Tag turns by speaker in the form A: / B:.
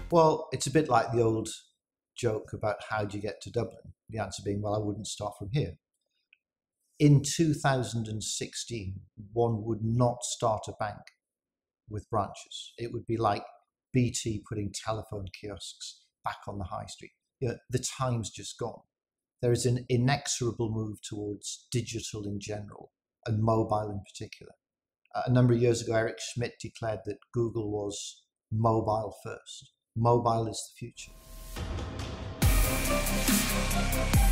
A: Well, it's a bit like the old joke about how do you get to Dublin? The answer being, well, I wouldn't start from here. In 2016, one would not start a bank with branches. It would be like BT putting telephone kiosks back on the high street. The time's just gone. There is an inexorable move towards digital in general and mobile in particular. A number of years ago, Eric Schmidt declared that Google was mobile first. Mobile is the future.